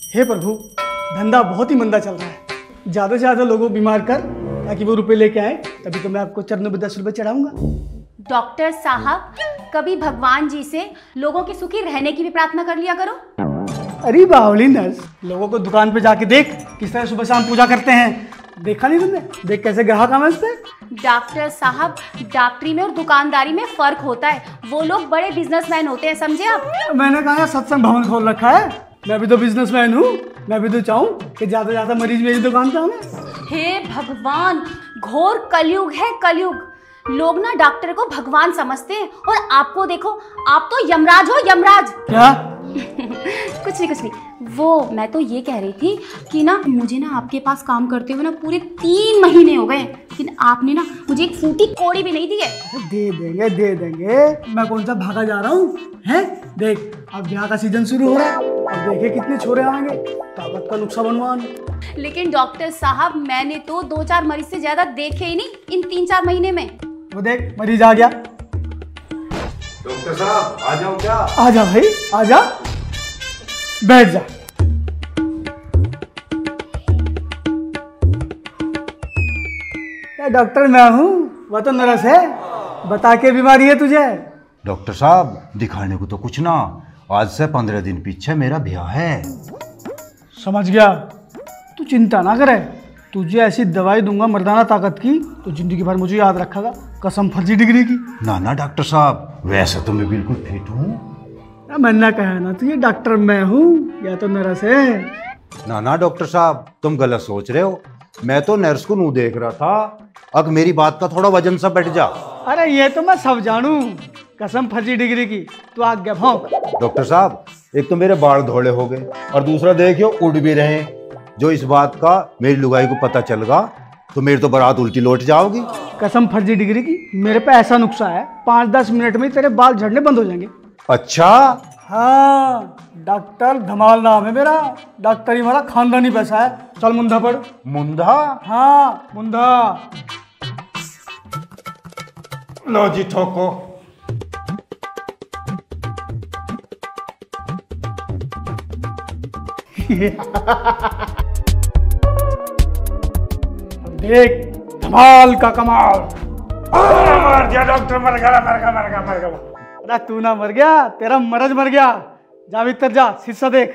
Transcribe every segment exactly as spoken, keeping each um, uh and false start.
हे प्रभु, धंधा बहुत ही मंदा चल रहा है। ज़्यादा से ज़्यादा लोगों को बीमार कर ताकि वो रुपए लेके आए, तभी तो मैं आपको चरणों में दस रुपए चढ़ाऊंगा। डॉक्टर साहब, कभी भगवान जी से लोगों के सुखी रहने की भी प्रार्थना कर लिया करो। अरे बावली नर्स, लोगों को दुकान पे जाके देख किस तरह सुबह शाम पूजा करते हैं। देखा नहीं तुमने? देख कैसे ग्राहक आए पे। डॉक्टर साहब, डॉक्टरी में और दुकानदारी में फर्क होता है। वो लोग बड़े बिजनेसमैन होते हैं, समझे आप? मैंने कहा सत्संग भवन खोल रखा है, मैं भी तो बिजनेसमैन हूँ। मैं भी तो चाहूँ कि ज्यादा से ज्यादा मरीज मेरी दुकान पे आए। हे भगवान, घोर कलयुग है कलयुग। लोग ना डॉक्टर को भगवान समझते हैं और आपको देखो, आप तो यमराज हो, यमराज। क्या? कुछ नहीं कुछ नहीं, वो मैं तो ये कह रही थी कि ना मुझे ना आपके पास काम करते हुए ना पूरे तीन महीने हो गए, लेकिन आपने ना मुझे एक फूटी कौड़ी भी नहीं दी है। दे देंगे दे देंगे, मैं कौन सा भागा जा रहा हूँ? हैं देख, अब ब्याह का सीजन शुरू हो रहा है, अब देखे कितने छोरे आएंगे, ताकत का नुस्खा बनवान। लेकिन डॉक्टर साहब, मैंने तो दो चार मरीज से ज्यादा देखे ही नहीं इन तीन चार महीने में। वो देख, मरीज आ गया। डॉक्टर साहब आ जाओ। क्या? आ जा भाई, आ जा, बैठ जा। डॉक्टर मैं हूँ, वह तो नर्स है। बता के बीमारी है तुझे? डॉक्टर साहब, दिखाने को तो कुछ ना, आज से पंद्रह दिन पीछे मेरा ब्याह है। समझ गया, तू चिंता ना करे, तुझे ऐसी दवाई दूंगा मर्दाना ताकत की तो जिंदगी भर मुझे याद रखेगा, कसम फर्जी डिग्री की। ना ना डॉक्टर साहब, वैसे तो मैं बिल्कुल फिट हूँ। मैंने कहा ना तुझे डॉक्टर मैं हूँ या तो नर्स है। ना ना डॉक्टर साहब, तुम गलत सोच रहे हो। मैं तो नर्स को नू देख रहा था। अब मेरी बात का थोड़ा वजन सा बैठ जा। अरे ये तो मैं सब जानू, कसम फर्जी डिग्री की, तू आगे भौंक। डॉक्टर साहब, एक तो मेरे बाल धोले हो गए और दूसरा देखियो उड़ भी रहे। जो इस बात का मेरी लुगाई को पता चल गया तो मेरी तो बारात उल्टी लौट जाओगी। कसम फर्जी डिग्री की, मेरे पे ऐसा नुस्खा है, पाँच दस मिनट में तेरे बाल झड़ने बंद हो जाएंगे। अच्छा? हाँ, डॉक्टर धमाल नाम है मेरा, डॉक्टरी हमारा खानदानी पैसा है। चल मुंधा पढ़। मुंधा? हाँ मुंधा। लो जी ठोको। देख धमाल का कमाल। मर गया डॉक्टर, मर गया मर गया मर गया मर गया। अरे तू ना मर गया, तेरा मरज मर गया। जा भीतर जा, शीशा देख।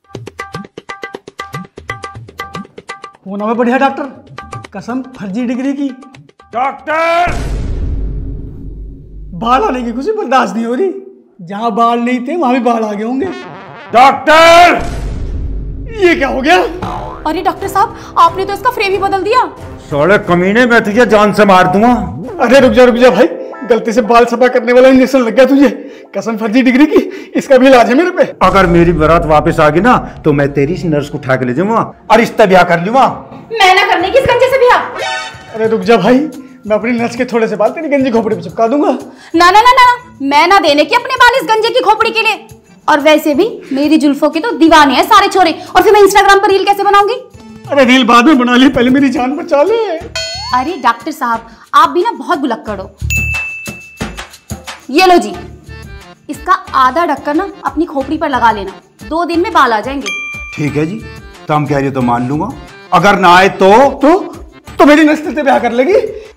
होना में बढ़िया डॉक्टर, कसम फर्जी डिग्री की। डॉक्टर, बाल आने की खुशी बर्दाश्त नहीं हो रही। जहां बाल नहीं थे वहां भी बाल आ गए होंगे। डॉक्टर, ये क्या हो गया? अरे डॉक्टर साहब, आपने तो इसका फ्रेम ही बदल दिया। साले कमीने, मैं तुझे जान से मार दूंगा। अरे रुक जा रुक जा भाई, गलती से बाल सफा करने वाला इंजेक्शन लग गया तुझे। कसम फर्जी डिग्री की, इसका भी इलाज है मेरे पे। अगर मेरी बारात वापस आ गई ना तो मैं तेरी इस नर्स को उठा के ले जाऊंगा और रिश्ता ब्याह कर लूंगा। मैं ना करने की इस गंजे से ब्याह। अरे रुक जा भाई, मैं अपनी नर्स के थोड़े से बाल तेरी गंजी खोपड़ी पे चिपका दूंगा। ना ना ना ना, मैं ना देने की अपने बाल इस गंजे की खोपड़ी के लिए। और वैसे भी मेरी जुल्फों के तो दीवाने हैं सारे छोरे, और फिर मैं इंस्टाग्राम पर रील कैसे बनाऊंगी? अरे रील बाद में बना ली, पहले मेरी जान बचा ले। अरे डॉक्टर साहब, आप भी ना बहुत बुलक्कड़ हो। ये लो जी, इसका आधा ढक्कन ना अपनी खोपड़ी पर लगा लेना, दो दिन में बाल आ जाएंगे। ठीक है जी, तुम कह रही हो तो मान लूंगा। अगर ना आए तो तो तो मेरी नस्ल से ब्याह कर लेगी?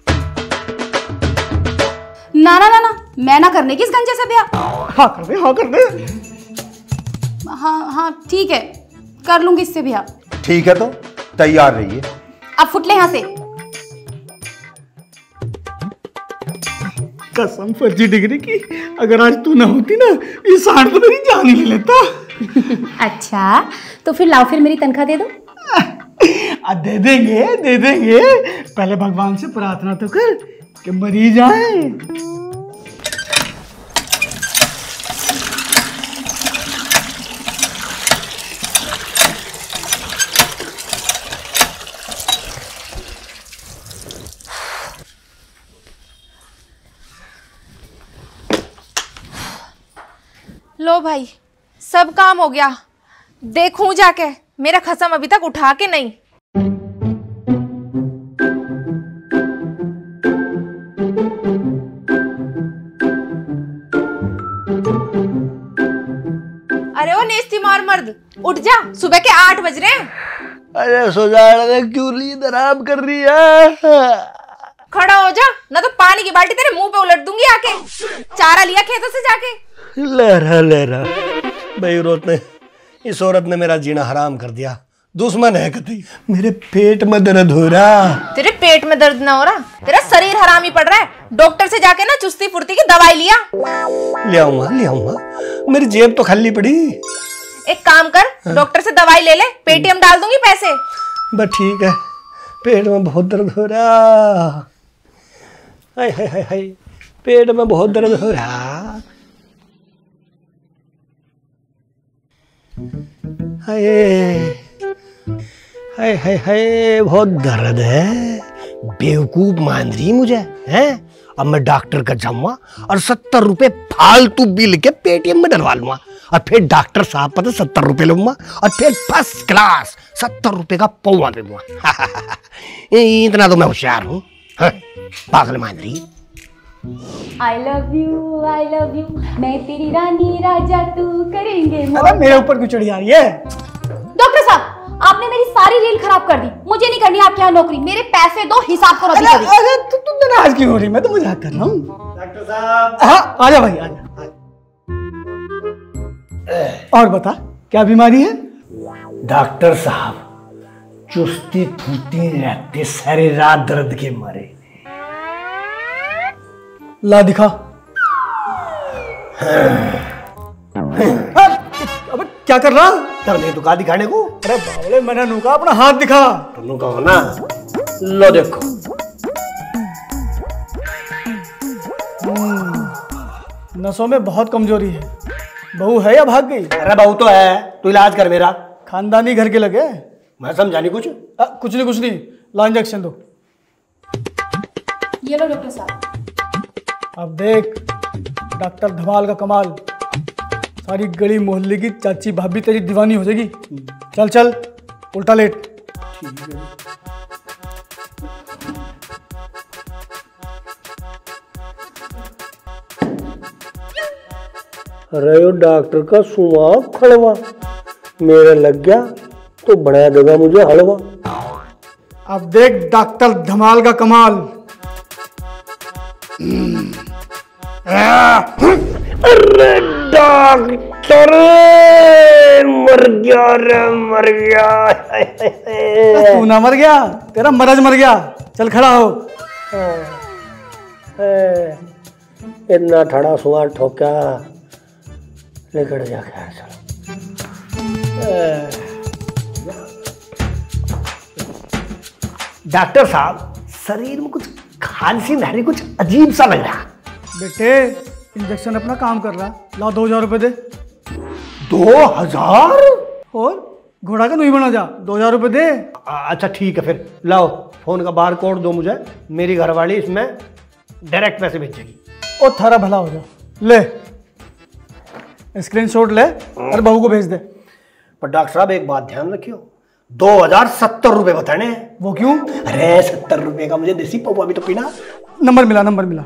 ना ना ना ना, मैं ना करने की इस गंजे से ब्याह। हाँ कर दे, हाँ कर दे। हाँ हाँ ठीक है, कर लूंगी इससे ब्याह। ठीक है, तो तैयार रहिए। अब फुटले यहाँ से। कसम फर्जी डिग्री की, अगर आज तू ना होती ना, ये सांड तो मेरी जान ही ले लेता। अच्छा, तो फिर लाओ, फिर मेरी तनख्वाह दे दो। आ, दे देंगे दे देंगे, पहले भगवान से प्रार्थना तो कर कि मरीज आए। लो भाई, सब काम हो गया। देखूं जाके, मेरा खसम अभी तक उठा के नहीं। अरे ओ वो नेस्ती मार मर्द, उठ जा, सुबह के आठ बज रहे हैं। अरे सुजान क्यों नींद आराम कर रही है? खड़ा हो जा, ना तो पानी की बाल्टी तेरे मुंह पे उलट दूंगी आके। चारा लिया खेतों से जाके? लहरा लहरा भाई औरत ने इस औरत ने मेरा जीना हराम कर दिया। दुश्मन है कतई। मेरे पेट में दर्द हो रहा। तेरे पेट में दर्द ना हो रहा, तेरा शरीर हरामी पड़ रहा है। डॉक्टर से जाके ना चुस्ती फुर्ती की दवाई लिया। ले आऊंगा ले आऊंगा, मेरी जेब तो खाली पड़ी। एक काम कर, डॉक्टर से दवाई ले ले, पेटीएम डाल दूंगी पैसे। बस ठीक है, पेट में बहुत दर्द हो रहा। हाय हाय हाय हाय, पेट में बहुत दर्द हो रहा। हाय हाय हाय हाय, बहुत दर्द है। बेवकूफ मान रही मुझे हैं? अब मैं डॉक्टर का जाऊंगा और सत्तर रुपए फालतू बिल के पेटीएम में डलवा लूंगा और फिर डॉक्टर साहब पर सत्तर रुपए लूंगा और फिर फर्स्ट क्लास सत्तर रुपए का पौवा दे दूंगा। इतना तो मैं होशियार हूँ। पागल मान रही। I love you I love you, मैं तेरी रानी राजा तू करेंगे। अरे मेरे ऊपर क्यों चढ़ी आ रही है? डॉक्टर साहब, आपने मेरी सारी रील खराब कर दी। मुझे नहीं करनी आपके यहाँ नौकरी, मेरे पैसे दो, हिसाब करो। अरे अरे तू तू नाराज क्यों हो रही? मैं तो मजाक कर रहा हूँ। डॉक्टर साहब, हाँ आजा भाई आजा। और बता क्या बीमारी है? डॉक्टर साहब, चुस्ती फूती रहते सारी रात दर्द के मारे। ला दिखा। अबे क्या कर रहा? करने तो का दिखाने को? अरे बावले, मैंने नुका अपना हाथ दिखा। तुम कहो ना, लो देखो। नसों में बहुत कमजोरी है। बहू है या भाग गई? अरे बहू तो है, तू इलाज कर मेरा। खानदानी घर के लगे? मैं समझा नहीं कुछ। आ, कुछ नहीं कुछ नहीं, ला इंजेक्शन दो। ये लो डॉक्टर साहब। अब देख डॉक्टर धमाल का कमाल। सारी गली मोहल्ले की चाची भाभी तेरी दीवानी हो जाएगी। चल चल उल्टा लेट। अरे यो डॉक्टर का सुआ खड़वा मेरे लग गया तो बना देगा मुझे हलवा। अब देख डॉक्टर धमाल का कमाल। अरे डॉक्टर मर गया रे मर गया। तू ना मर गया, तेरा मरज मर गया। चल खड़ा हो। इतना ठड़ा सुआ ठोका, लेकर जा खैर चलो। डॉक्टर साहब, शरीर में कुछ खांसी नहीं, कुछ अजीब सा लग रहा। बेटे इंजेक्शन अपना काम कर रहा। ला दो हजार रुपए दे। दो हजार? और घोड़ा का नहीं बना जा, दो हजार रुपए दे। अच्छा ठीक है, फिर लाओ फोन का बार कोड दो मुझे, मेरी घरवाली इसमें डायरेक्ट पैसे भेजेगी। ओ थारा भला हो जा। ले स्क्रीनशॉट ले और बहू को भेज दे। पर डॉक्टर साहब एक बात ध्यान रखियो, दो हजार सत्तर रुपए बताने हैं। वो क्यों? अरे सत्तर रुपए का मुझे देसी पौवा भी तो पीना। नंबर मिला नंबर मिला।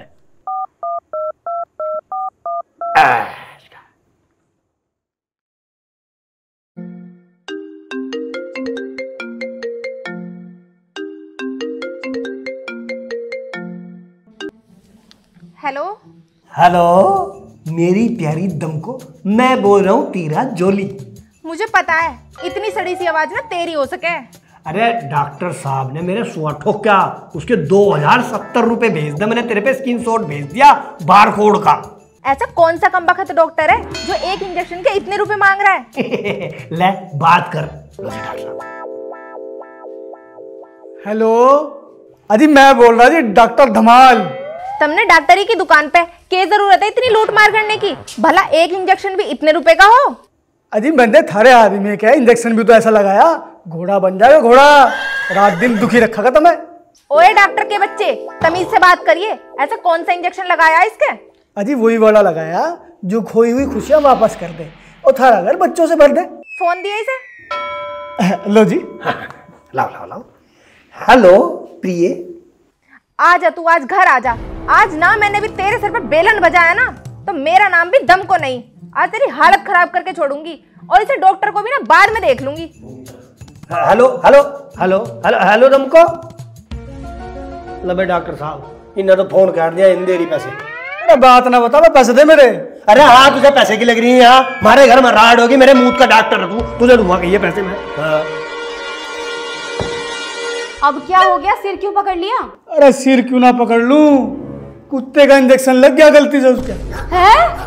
हेलो हेलो मेरी प्यारी दम को, मैं बोल रहा हूँ तीरा जोली। मुझे पता है इतनी सड़ी सी आवाज ना तेरी हो सके। अरे डॉक्टर साहब ने मेरे सुआ ठोका, उसके दो हजार सत्तर रुपए भेज दे। मैंने तेरे पे स्क्रीनशॉट भेज दिया बार कोड का। ऐसा कौन सा कमबख्त डॉक्टर है जो एक इंजेक्शन के इतने रुपए मांग रहा है? ले बात कर। डॉक्टर साहब हेलो, अजी मैं बोल रहा जी डॉक्टर धमाल। तुमने डॉक्टरी की दुकान पे क्या जरूरत है इतनी लूट मार करने की? भला एक इंजेक्शन भी इतने रुपए का हो? अजी बंदे थारे आदमी में क्या इंजेक्शन भी तो ऐसा लगाया, घोड़ा बन जाएगा घोड़ा। रात दिन दुखी रखा था मैं। ओए डॉक्टर के बच्चे, तमीज से बात करिए। ऐसा कौन सा इंजेक्शन लगाया इसके? अजी वही वाला लगाया जो खोई हुई खुशियां वापस कर दे और थारा घर बच्चों से भर दे। फोन दिया इसे? लो जी। लाओ लाओ लाओ। हेलो प्रिय, आजा तू आज घर आजा। आज ना मैंने भी तेरे सर पे बेलन बजाया ना तो मेरा नाम भी दम को नहीं। आज तेरी हालत खराब करके छोड़ूंगी और इसे डॉक्टर को भी ना बाद में देख लूंगी। Hello hello hello hello hello तुमको लबे डॉक्टर साहब इन्हें तो फोन कर दिया इन देरी पैसे। अरे बात ना बता, पैसे दे मेरे। अरे हाँ तुझे पैसे की लग रही है यहाँ, हमारे घर में राड होगी, मेरे मुंह का डॉक्टर है तू, तुझे दूंगा कहिए पैसे में। हाँ। अब क्या हो गया, सिर क्यों पकड़ लिया? अरे सिर क्यों ना पकड़ लूं, कुत्ते का इंजेक्शन लग गया गलती से उसके। है?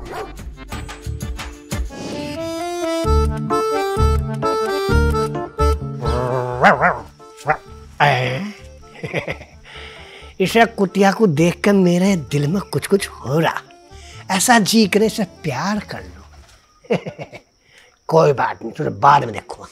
इसे कुतिया को देखकर मेरे दिल में कुछ कुछ हो रहा, ऐसा जी करे से प्यार कर लो। कोई बात नहीं, तुझे बाद में देखूंगा।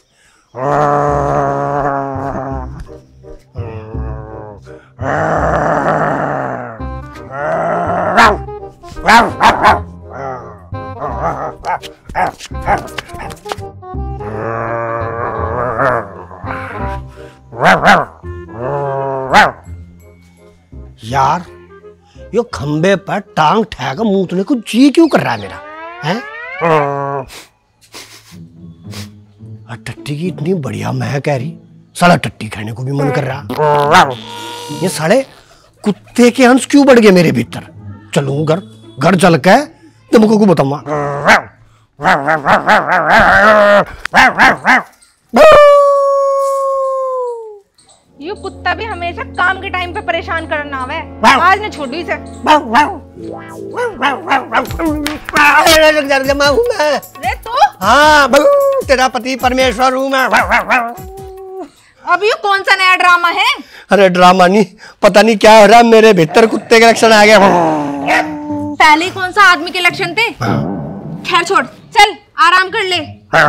यार यो खंबे पर टांग ठहकर मूतने को जी क्यों कर रहा है मेरा, हैं? और टट्टी की इतनी बढ़िया महक है रही, साला टट्टी खाने को भी मन कर रहा। ये साले कुत्ते के अंश क्यों बढ़ गए मेरे भीतर। चलूं घर घर चल के तुमको को बताऊंगा। ये कुत्ता भी हमेशा काम के टाइम पे परेशान करना आवे, आज ने छोड़ दी इसे। रे तू? हाँ तेरा पति परमेश्वर हूँ मैं। अब ये कौन सा नया ड्रामा है? अरे ड्रामा नहीं, पता नहीं क्या हो रहा है मेरे भीतर, कुत्ते के लक्षण आ गए। पहले कौन सा आदमी के लक्षण थे? खैर छोड़, चल आराम कर ले,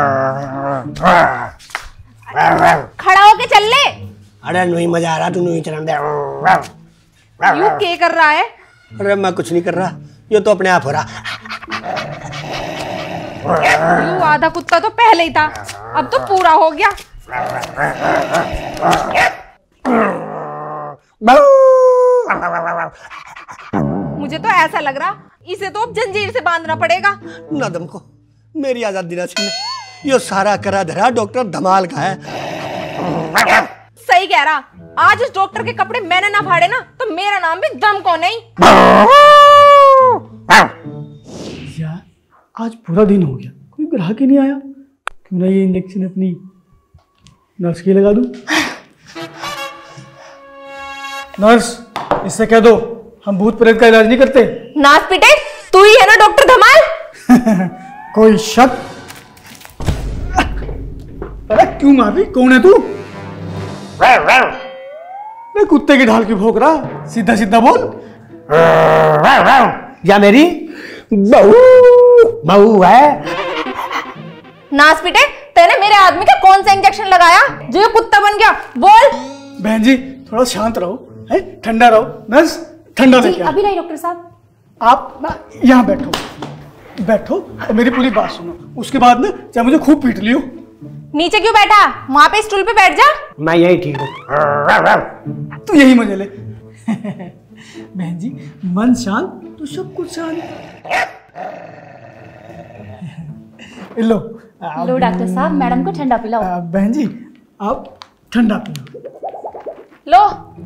खड़ा होके चल ले। अरे नहीं मजा आ रहा, तू नहीं चला दे। यू क्या कर रहा है? अरे मैं कुछ नहीं कर रहा, ये तो अपने आप हो रहा। यू आधा कुत्ता तो पहले ही था, अब तो पूरा हो गया। मुझे तो ऐसा लग रहा इसे तो अब जंजीर से बांधना पड़ेगा। ना तुमको मेरी आजादी ना छीन, ये सारा करा धरा डॉक्टर धमाल का है। सही कह रहा, आज उस डॉक्टर के कपड़े मैंने ना फाड़े ना तो मेरा नाम भी दम को नहीं। यार आज पूरा दिन हो गया, कोई ग्राहक ही नहीं आया। क्यों ना ये इंजेक्शन अपनी नर्स की लगा दूं। नर्स इससे कह दो हम भूत प्रेत का इलाज नहीं करते। नाथ पिटे, तू ही है ना डॉक्टर धमाल? कोई शक? अरे क्यों मार रही, कौन है तू? मैं कुत्ते की ढाल क्यों भौंक रहा, सीधा सीधा बोल। या मेरी बहू बहू है। नाथ पिटे, तेने मेरे आदमी का कौन सा इंजेक्शन लगाया जो ये कुत्ता बन गया? बोल। बहन जी थोड़ा शांत रहो, है ठंडा रहो। नर्स ठंडा जी लेके आओ। अभी नहीं डॉक्टर साहब। आप ना यहाँ बैठो बैठो और मेरी पूरी बात सुनो, उसके बाद ना चाहे मुझे खूब पीट लियो। नीचे क्यों बैठा, वहां पे स्टूल पे बैठ जा। मैं यही ठीक हूँ। तू यही मजे ले। बहन जी मन शांत तो सब कुछ शांत। लो आप- लो डॉक्टर साहब, मैडम को ठंडा पिलाओ। आ, बहन जी आप ठंडा पियो। लो।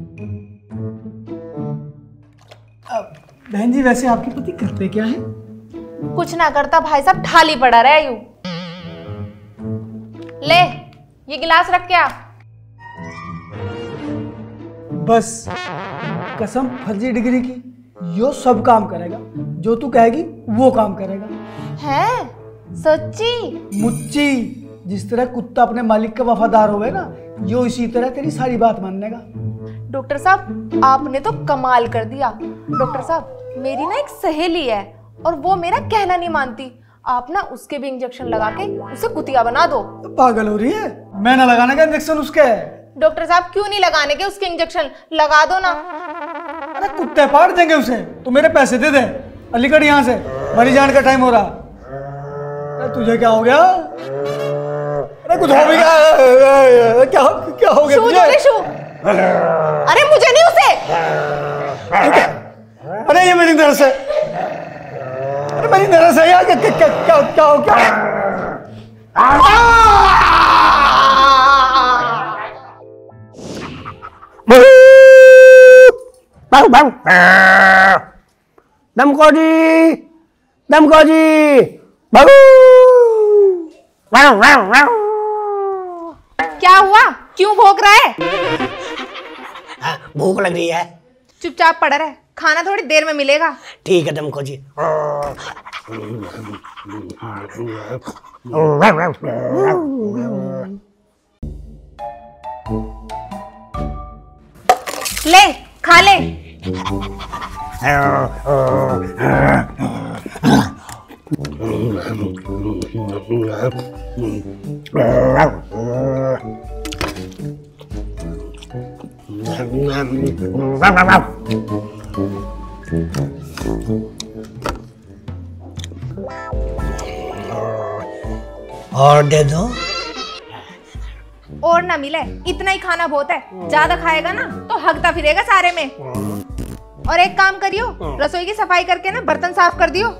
आ, बहन जी वैसे आपके पति करते क्या है? कुछ ना करता भाई साहब, ठाली पड़ा रहा यूं। ले ये गिलास रख के आ। बस कसम फर्जी डिग्री की, यो सब काम करेगा, जो तू कहेगी वो काम करेगा। है सच्ची? मुच्ची, जिस तरह कुत्ता अपने मालिक का वफादार होवे ना, यो इसी तरह तेरी सारी बात मानने का। डॉक्टर साहब आपने तो कमाल कर दिया। डॉक्टर साहब मेरी ना एक सहेली है और वो मेरा कहना नहीं मानती, आप ना उसके भी इंजेक्शन लगा के उसे कुतिया बना दो। तो पागल हो रही है, मैं ना लगाने का इंजेक्शन उसके। डॉक्टर साहब क्यों नहीं लगाने के उसके इंजेक्शन, लगा दो ना। अरे कुत्ते पाड़ देंगे उसे, तो मेरे पैसे दे दे, अलीगढ़ यहाँ से, मरी जान का टाइम हो रहा। अरे तुझे क्या हो गया? अरे कुछ हो गया? क्या क्या हो गया शू तुझे? शू। अरे मुझे नहीं उसे। अरे ये मेरी तरफ से अरे मेरी नजर सही है, क्या क्या क्या क्या हो क्या? दमको जी, दमको जी, क्या हुआ, क्यों भौंक रहा है? भूख लग रही है। चुपचाप पड़ा रहे, खाना थोड़ी देर में मिलेगा। ठीक है दमको जी। ले खा ले। और दे दो। और ना मिले, इतना ही खाना बहुत है। ज्यादा खाएगा ना तो हगता फिरेगा सारे में। और एक काम करियो, रसोई की सफाई करके ना बर्तन साफ कर दियो।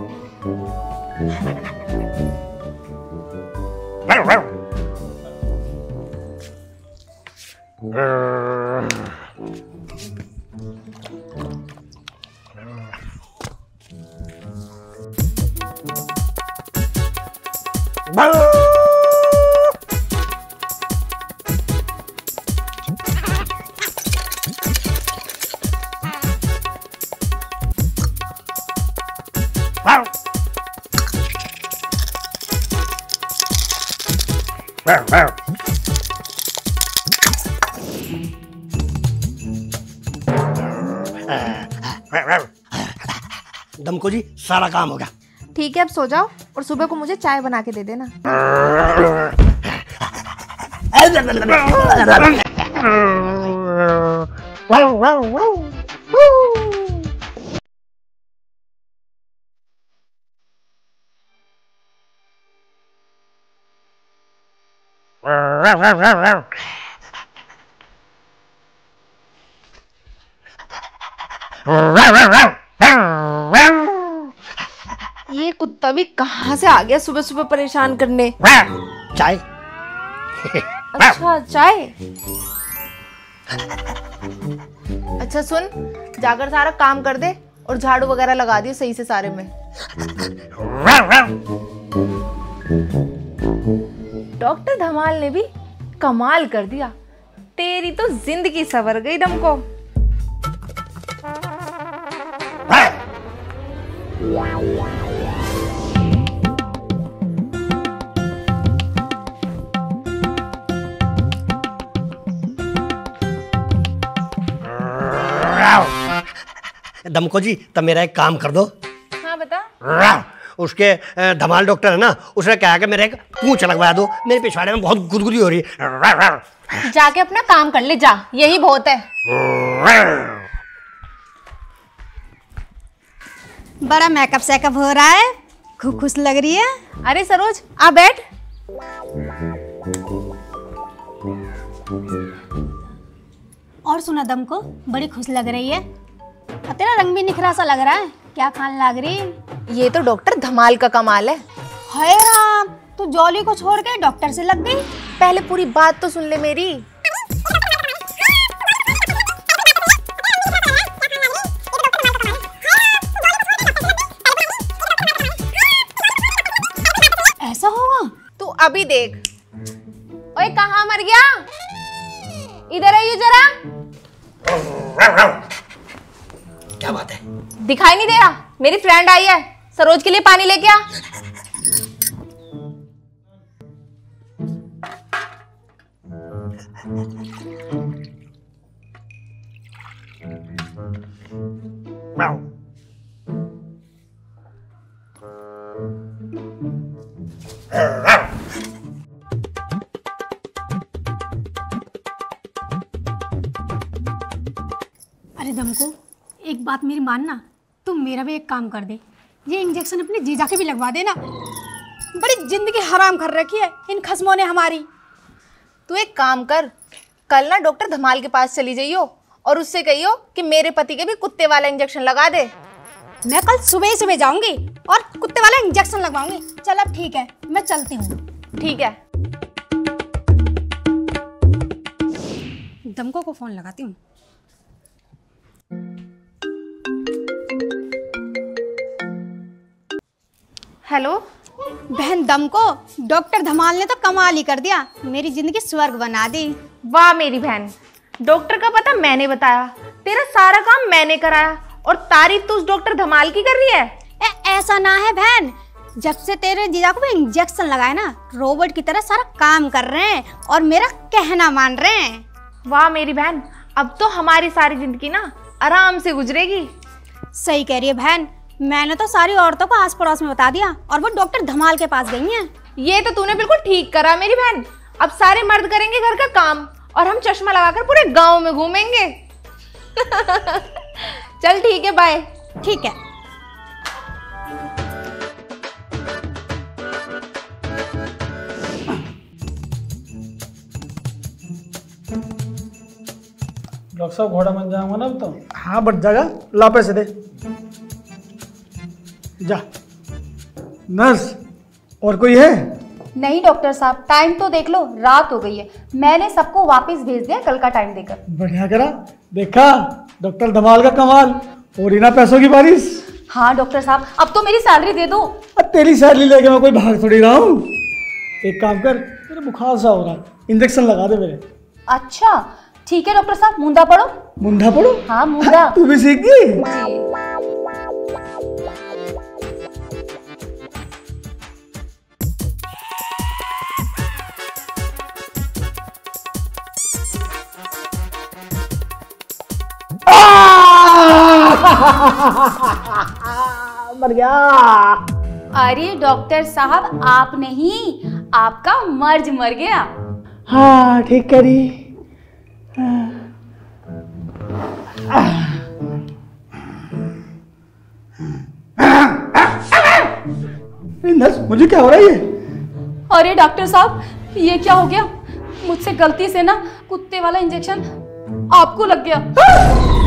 दमको जी सारा काम हो गया। ठीक है, अब सो जाओ और सुबह को मुझे चाय बना के दे देना। ये कुत्ता भी कहाँ से आ गया सुबह सुबह परेशान करने। चाय। अच्छा चाय। अच्छा सुन, जाकर सारा काम कर दे और झाड़ू वगैरह लगा दियो सही से सारे में। डॉक्टर धमाल ने भी कमाल कर दिया। तेरी तो जिंदगी संवर गई दमको। दमको जी तब मेरा एक काम कर दो। हाँ बता। उसके धमाल डॉक्टर है ना, उसने कहा कि मेरा एक पूंछ लगवा दो, मेरे पिछवाड़े में बहुत गुदगुदी हो रही है। जाके अपना काम कर ले जा, यही बहुत है। बड़ा मेकअप सेकअप हो रहा है, खूब खुश लग रही है। अरे सरोज आ बैठ। और सुना दमको, बड़ी खुश लग रही है और तेरा रंग भी निखरा सा लग रहा है। क्या खाने लग रही? ये तो डॉक्टर धमाल का कमाल है। हाय राम, तू जॉली को छोड़ के डॉक्टर से लग गई। पहले पूरी बात तो सुन ले मेरी। ऐसा होगा? तू अभी देख। ओए कहाँ मर गया? इधर आइए जरा। क्या बात है? दिखाई नहीं दे रहा? मेरी फ्रेंड आई है, सरोज के लिए पानी लेके आ। अरे दमको, एक बात मेरी मानना, तुम मेरा भी एक काम कर दे। ये इंजेक्शन अपने जीजा के भी लगवा देना। बड़ी जिंदगी हराम कर रखी है इन खस्मों ने हमारी। तू एक काम कर, कल ना डॉक्टर धमाल के पास चली जाइयो और उससे कहियो कि मेरे पति के भी कुत्ते वाला इंजेक्शन लगा दे। मैं कल सुबह ही सुबह जाऊंगी और कुत्ते वाला इंजेक्शन लगवाऊंगी। चल अब ठीक है, मैं चलती हूँ। ठीक है। दमको को फोन लगाती हूँ। हेलो बहन दमको, डॉक्टर धमाल ने तो कमाल ही कर दिया, मेरी जिंदगी स्वर्ग बना दी। वाह मेरी बहन, डॉक्टर का पता मैंने बताया, तेरा सारा काम मैंने कराया और तारीफ तो उस डॉक्टर धमाल की कर रही है। ए, ऐसा ना है बहन, जब से तेरे जीजा को इंजेक्शन लगाया ना, रोबोट की तरह सारा काम कर रहे हैं और मेरा कहना मान रहे हैं। वाह मेरी बहन, अब तो हमारी सारी जिंदगी ना आराम से गुजरेगी। सही कह रही है बहन, मैंने तो सारी औरतों को आस पड़ोस में बता दिया और वो डॉक्टर धमाल के पास गई हैं। ये तो तूने बिल्कुल ठीक करा मेरी बहन। अब सारे मर्द करेंगे घर का काम और हम चश्मा लगाकर पूरे गांव में घूमेंगे। चल ठीक है, बाय। ठीक है। डॉक्टर साहब घोड़ा बन जाऊंगा ना अब तो। हाँ बट जाएगा, ला पैसे दे जा। नर्स और कोई है? नहीं डॉक्टर साहब, टाइम तो देख लो, रात हो गई है। मैंने सबको वापस भेज दिया कल का टाइम देकर। बढ़िया करा, देखा डॉक्टर धमाल का कमाल, और ही ना पैसों की बारिश। हाँ डॉक्टर साहब, अब तो मेरी सैलरी दे दो। अब तेरी सैलरी लेके मैं कोई भाग थोड़ी रहा हूँ। एक काम कर, मेरे बुखार सा हो रहा है, इंजेक्शन लगा दे मेरे। अच्छा ठीक है डॉक्टर साहब, मुंदा पड़ो। मुंडा पड़ो? हाँ मुंदा। तू भी सीख गई? जी। मर गया। अरे डॉक्टर साहब, आप नहीं, आपका मर्ज मर गया। हाँ ठीक करी। नर्स, मुझे क्या हो रहा है ये? अरे डॉक्टर साहब, ये क्या हो गया? मुझसे गलती से ना कुत्ते वाला इंजेक्शन आपको लग गया।